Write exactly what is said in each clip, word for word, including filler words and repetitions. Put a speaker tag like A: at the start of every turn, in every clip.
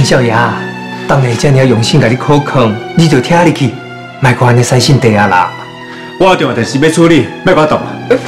A: 少爷，当下遮尔用心甲你考考，你就听入去，莫管安尼三心地啊啦。
B: 我有重要代志要处理，莫甲我动。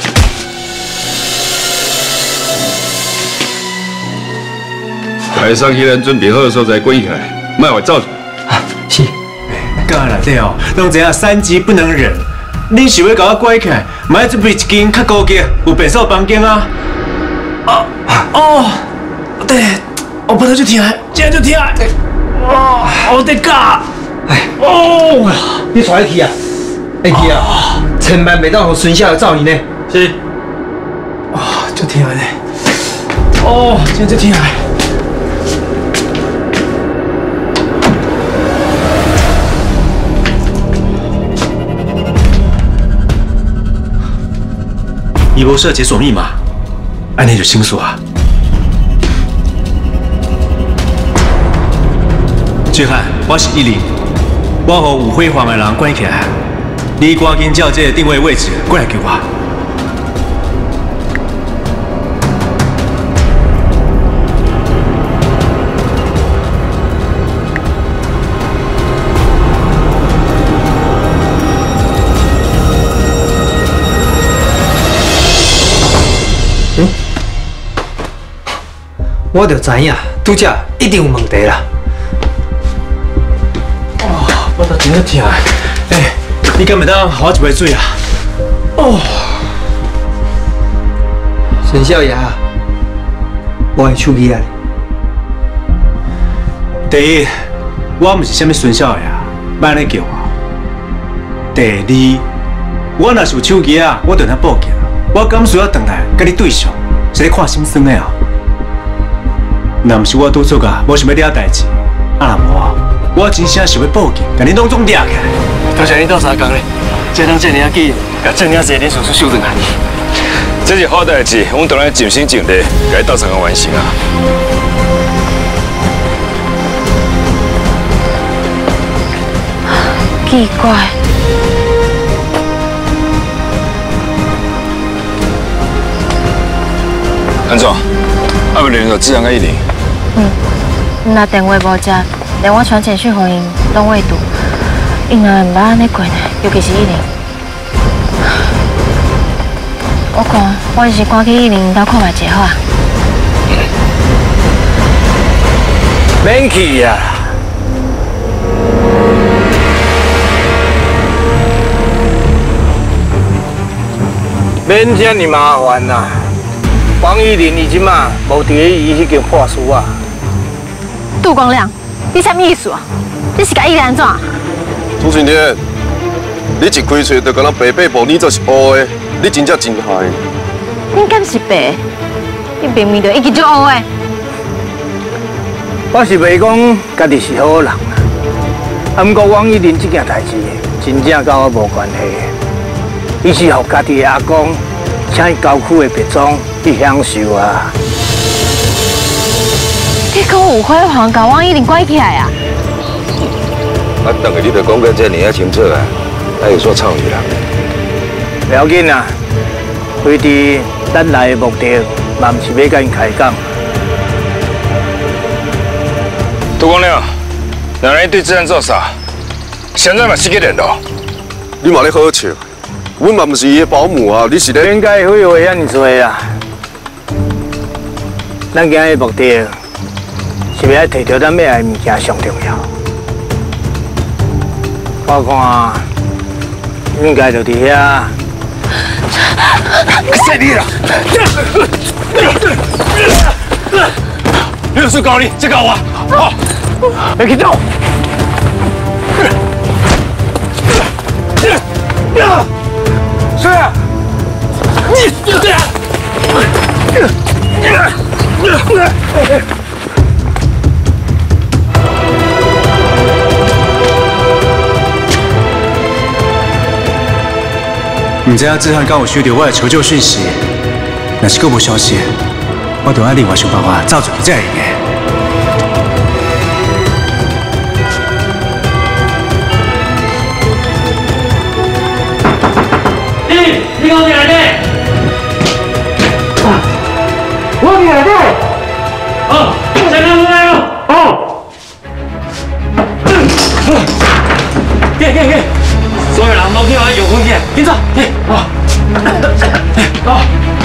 C: 台上迄咱准备好的所在，关起来，莫外走出。
A: 啊，是。
B: 干内底哦，拢知影三级不能忍。你想要甲我关起来，嘛要准备一间较高级、有便所房间啊。啊哦，对，我鼻头就疼，这样就疼。哦，我得干。
A: 哎，哦，你带去啊？会去啊？千万袂当互孙少爷走去呢。
B: 是。啊，就疼嘞。哦，这样就疼。伊无设解锁密码，安尼就清楚啊。志汉，我是一零，我互有辉煌的人关起来，你赶紧照这个定位位置过来救我。
A: 我就知影，拄则一定有问题啦。
B: 哦，我都真个疼。哎，你敢袂当给我一杯水啊？哦，
A: 孙少爷，我会手机啊。
B: 第一，我毋是啥物孙少爷，莫安尼叫我。第二，我若是有手机啊，我就当报警。我敢需要回来甲你对上，是咧看心酸的啊。若毋是我拄出啊，无想要了代志，啊若无，我真正想要报警，甲你拢总抓起来。
D: 多谢你斗相共咧，这人这尔紧，甲正经事恁叔叔收转来。
C: 这是好代志，阮当然尽心尽力，甲斗相共完成啊。
E: 奇怪。
C: 安怎？还未联络志阳甲一零？
E: 嗯，若电话无接，连我传简讯给因拢未读，因若毋捌安尼过呢，尤其是一零。我看我是赶去一零兜看卖一好啊。
D: 免去啊！免这么麻烦呐、啊。王依林伊即马无伫咧伊迄间破书啊。
E: 杜光亮，你啥物意思啊？你是甲伊安怎？
F: 朱春天，你一开嘴就跟咱白白无你就是乌的，你真正真害。
E: 你敢是白？你明明就已经就乌的。
D: 我是袂讲家己是好人啊，啊，毋过王依林这件代志真正甲我无关系。伊是互家己的阿公请伊郊区的别庄去享受啊。
E: 你讲有辉煌甲王依林关起来啊？
F: 啊，两个你著讲到这尔啊清楚啊，还有煞臭伊啦。
D: 不要紧啊，非伫咱来的目的，嘛毋是要甲因开讲。
C: 杜光亮，原来你对志安做啥？现在嘛是去联络。
F: 你嘛咧好笑，阮嘛毋是伊的保姆啊，你是咧？
D: 应该会话遐尼多啊。咱今日的目的是要摕到咱要爱的物件上重要。我看应该就伫遐。
C: 谁你啦？你有事搞你，再搞我。好，
D: 别去动。是啊。你这样。
B: 唔知影志汉刚有收到我的求救讯息，若是佫无消息，我就爱另外想办法走出去才会用。
D: 你，你讲你来底？我你来底？哦，谁来我来哦？哦。
B: 林总，哎，啊，啊。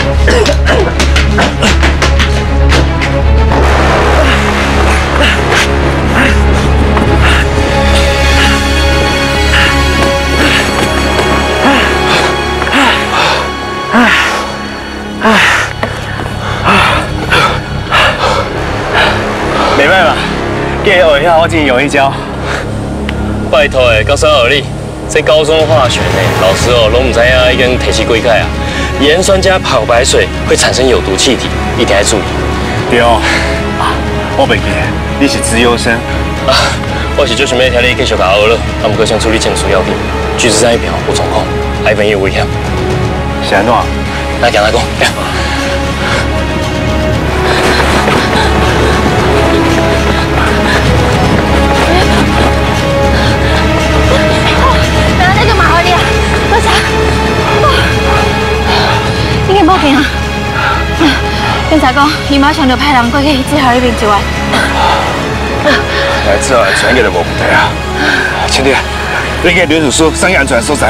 B: 袂歹嘛，继续学遐，我真有一招。
G: 拜托诶，教啥学你？这高中化学呢，老师哦拢唔知影已经提起几届啊。盐酸加漂白水会产生有毒气体，一定要注意。
B: 对哦，啊，我袂记，你是资优生
G: 啊，我是就想要听你继续甲我学了，啊，不过先处理证书要紧，橘子山一边有状况，海边有危险。
B: 是安怎？
G: 来，行来讲。
E: 你嘅报警啊！警察讲，伊马上就派人过去接下那边一晚。
C: 来，这安全应该就无问题啊。青弟，你给刘叔叔上去安全的所在。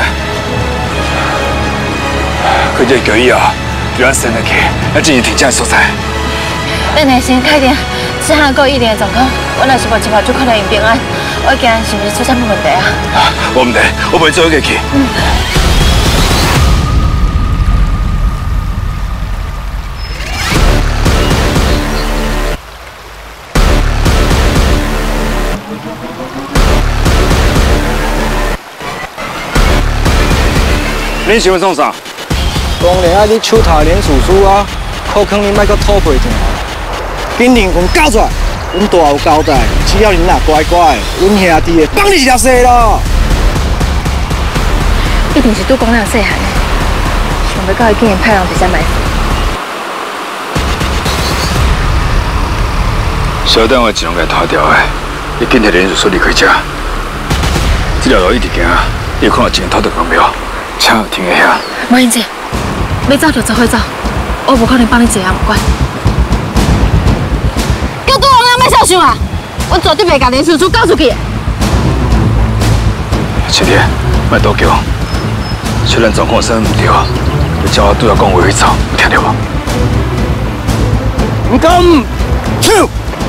C: 佢这叫伊啊，就按升落去，要进行停车的所在。
E: 你耐心确定，只下个一定的状况，我若是无一跑就可能用平安。我惊是不是出啥物问题啊？
C: 无问题，我袂做过去。嗯 你想要创啥？
D: 当然啊，你手头连叔叔啊，靠坑你莫搁吐皮掉。紧灵魂交出来，阮大有交代，只要你若乖乖，阮兄弟会帮你一条生咯。
E: 一定是拄讲了细汉，想要到伊竟然派人伫遮埋伏。
C: 小单位只能给拖掉的，你紧摕连叔叔离开遮。这条路一直行，有可能前头就公庙。 请停一下。
E: 莫英姐，要走就做伙走，我无可能帮你这样不管。叫杜王阿莫小想啊！我绝对袂甲连叔叔交出去。
C: 青天，莫多叫，虽然状况真唔对，你叫我都要讲话去走，有听到无？
D: 唔敢，跳！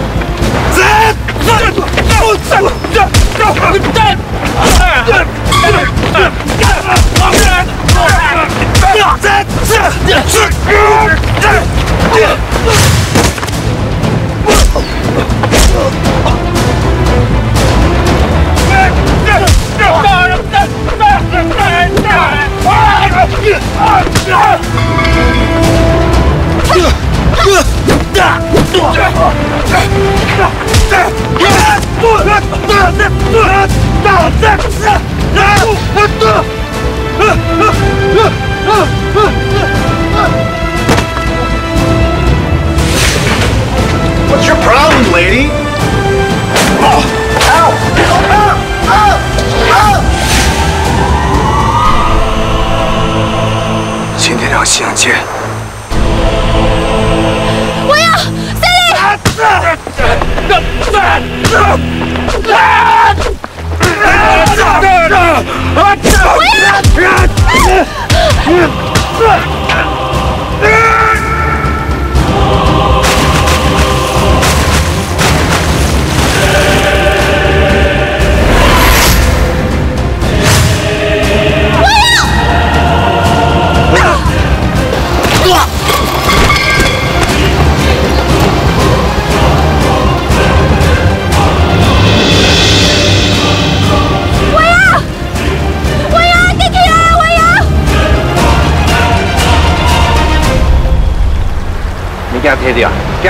F: What's your problem, lady? Oh, ow! Ow! Ow! Ow!
C: 今天让夕阳见。
E: 我要三力！
B: 给他贴掉，给他。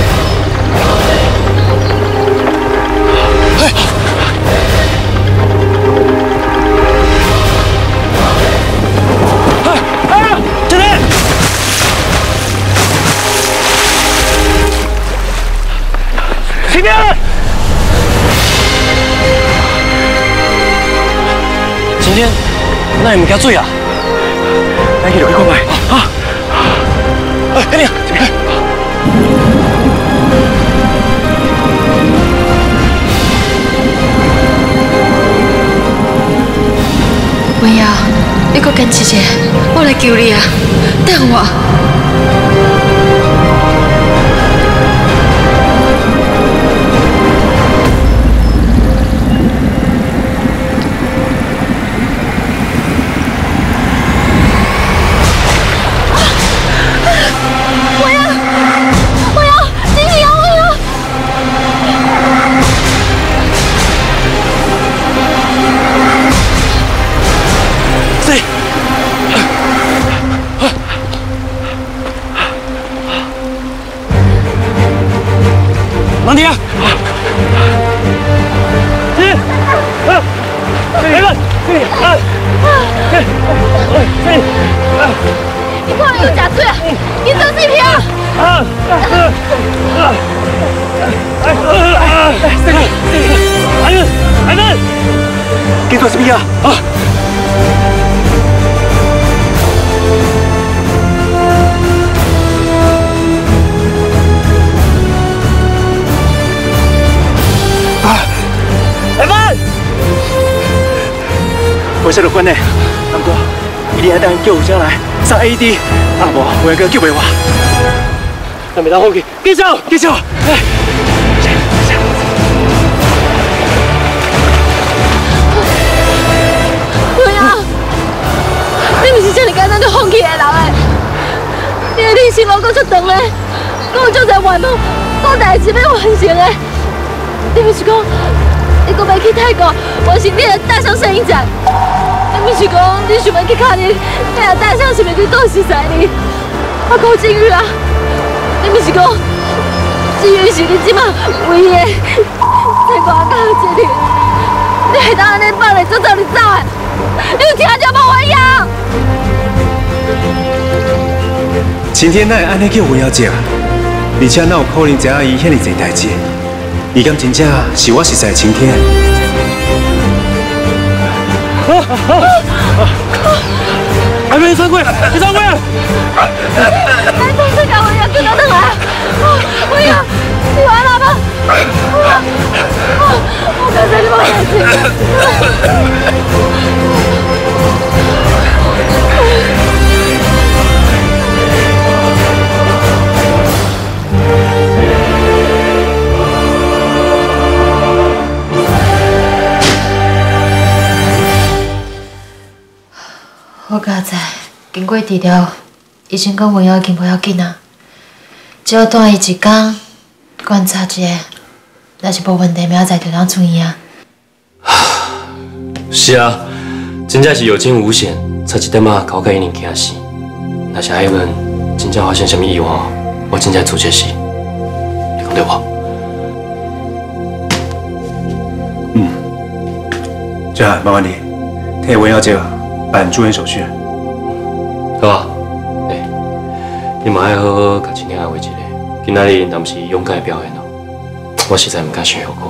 B: 啊！这里！前面！
G: 今天，那你们给水啊？
B: 来，去留一块麦啊！哎，这边，这边。
E: 文瑶， 你搁坚持者，我来救你啊！等我。我要，我要，金喜阳，我要。
G: 谁？王婷，一、二、来个，一、二、三、四、二。
E: 你看你有假醉啊！你生气皮啊！
G: 啊！啊！哎哎哎！这个，孩子，孩子，给做什么呀？啊！来吧！我是陆军的，不过一定要等救护车来上 A E D， 啊无，我个救袂活。咱袂当放弃，继续，继续，来。对啊，你不是这么简单就放弃的人诶，你的人生路够足长诶，够有足侪愿望，够代志要完成诶。你不是讲？你搁要去泰国完成你的大象摄影展？你不是讲你想要去看你你的大象是袂去倒时在你？我讲金玉啊，你不是讲金玉是你即马唯一的在外口一日，你会当安尼放你走走你走的？你有听着无我样？
B: 晴天哪会安尼叫文瑶姐啊？而且哪有可能知影伊遐尼侪代志？伊敢真正是我熟悉的晴天？
G: 还没穿过，你穿过？
E: 来，同事赶快要跟他等来。我呀，你完了吗？我刚才你帮我担心。我刚才经过治疗，医生讲文瑶已经不要紧啊，只要带伊一天观察一下，若是无问题，明仔载就当出院啊。
G: 是啊，真正是有惊无险，差一点仔搞甲伊人惊死。若是艾文真正发生什么意外，我真正做这事，你讲对无？
B: 嗯，这样麻烦你替文瑶姐办住院手续。
G: 好啊，哎，你嘛爱好好甲晴天安慰一下。今仔日若不是勇敢的表现哦，我实在唔敢想后果。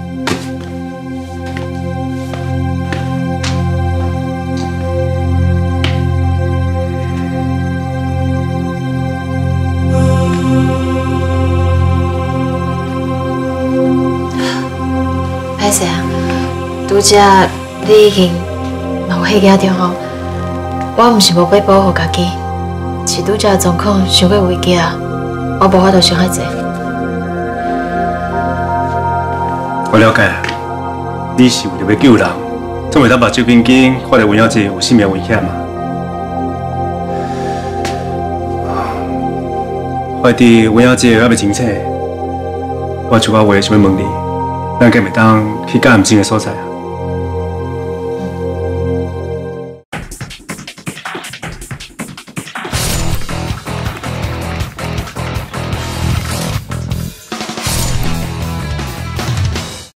E: 歹势啊，拄则你已经冒险惊着吼。我毋是无要保护家己，是拄则状况伤过危急啊，我无法度伤害者。
B: 我了解，你是为了要救人，总袂当目睭紧紧看到文瑶姐有性命危险嘛？快伫文瑶姐还袂清楚，我就我话想要问你，咱敢袂当去较安静的所在啊？